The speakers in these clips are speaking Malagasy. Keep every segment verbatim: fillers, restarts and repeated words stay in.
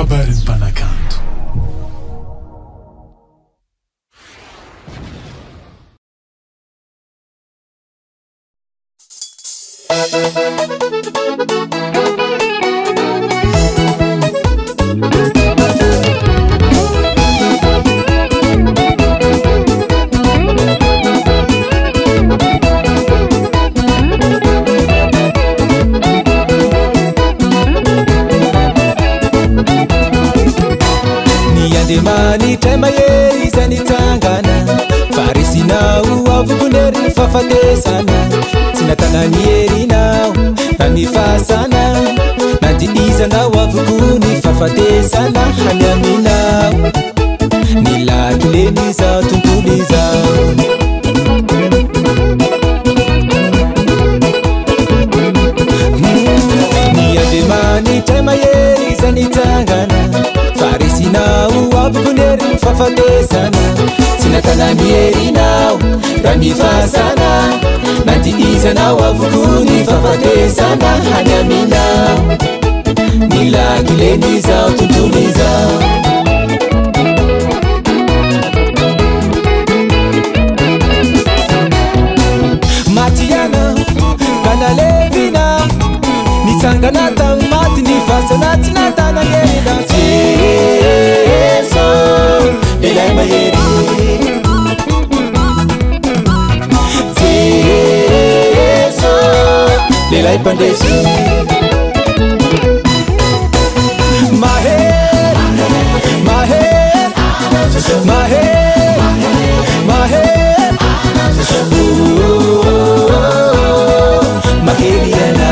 kabarin'ny mpanakanto. Mani tema ye izani tangana farisi nau avukuneri fafatesana sinatanani eri nau nanifasana nandiiza nau avukuni fafatesana hanyamina nilakileniza tuntuliza niyademani tema ye izani tangana farisi nau avukuneri fafatesana sinatanani eri nau ranifasana nandiiza nau avukuni fafatesana hanyamina nilakileniza tuntuliza matiyana kanalevina nitsangana tamati nifasana tinatana ngeda Yeso elai maheri Yeso lelai pandesi Maher Maher Maher Maher Maheriana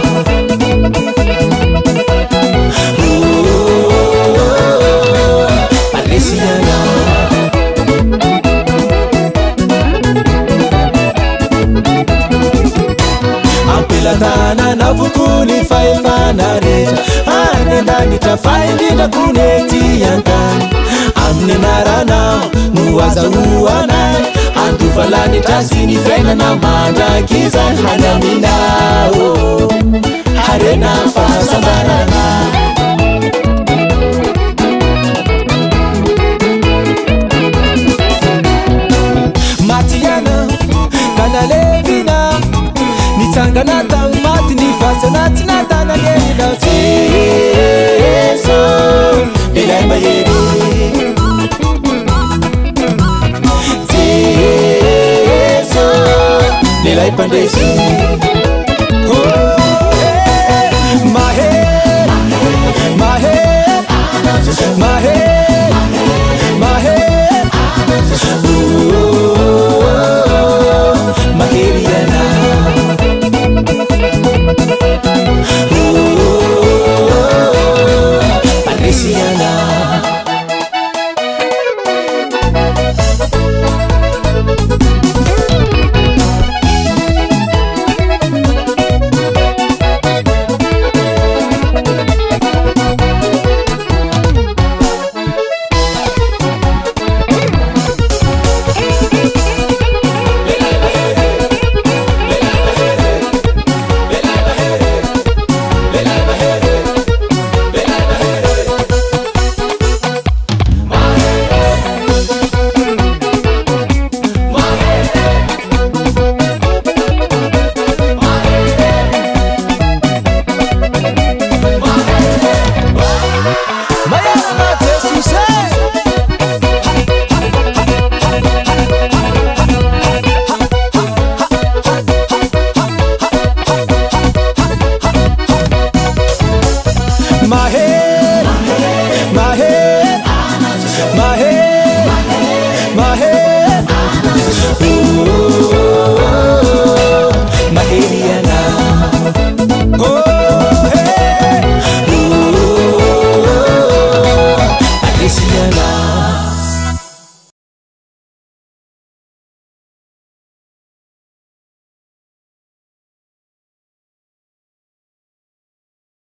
Ampelatana navukuni faefana reja anendani tafaindinda kuneti yankani amnenarana nuwaza uanai antufalani tasini fena na mandakiza hanaminao harena fasambarana Matiyana kanalevina nitsangana tamati nifasana tinatana ngeda Yeso elai maheri Yeso lelai pandesi Maher Maher Maher